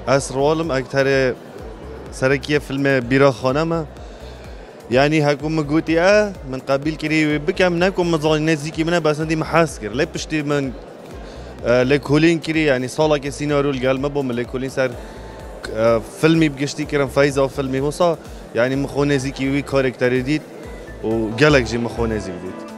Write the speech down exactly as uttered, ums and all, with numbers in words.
از روالم اکثر سرکیه فیلم بیرا خانمه يعني هكون مقوتي اه من قبيل كري بكم نكون مظالم نزيكي منها بس عندي محاسكر لا بشتي من آه لكولين كري يعني صالة كسيناريو القال ما بوم لكولين صار آه فيلمي بقشتي كرم فايزة وفيلمي وصا يعني مخونزيكي وي كاركتر جديد وقالك جي مخونزي جديد